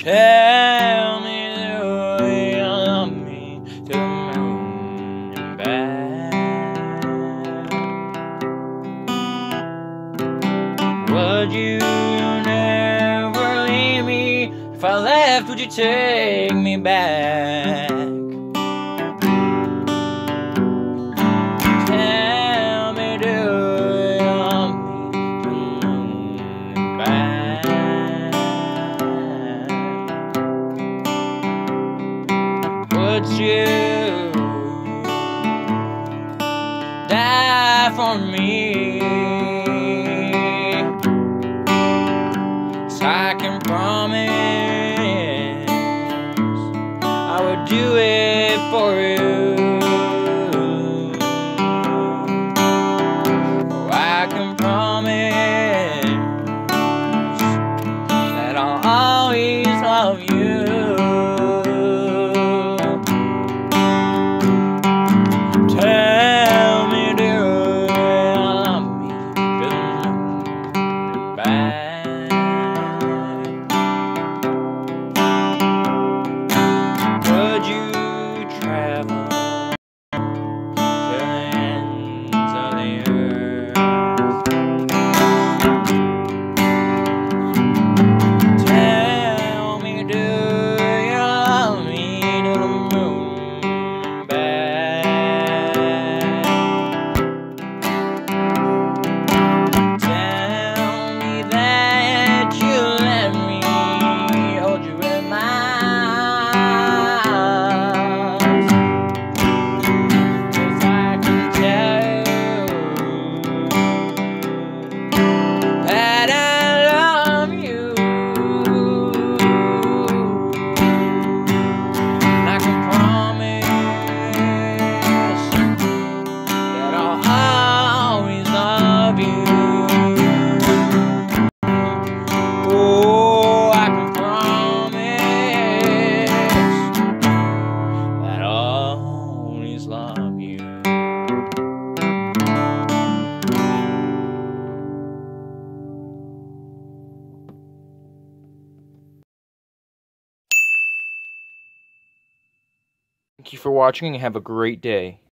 Tell me do you love me to the moon and back? Would you never leave me? If I left, would you take me back? Tell me do you love me to the moon and back? Would you die for me? 'Cause I can promise I would do it for you. Oh, I can promise that I'll always love you. Tell me do you love me to the moon and back? Would you travel to the ends of the earth? Tell me do you love me to the moon and back? Tell me that you let me hold you in my arms. 'Cause I can tell that I love you. And I can promise that I'll always love you. Oh, I can promise that I'll always love you. Thank you for watching and have a great day.